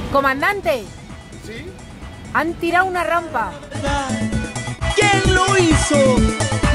Comandante, ¿Sí? han tirado una rampa. ¿Quién lo hizo?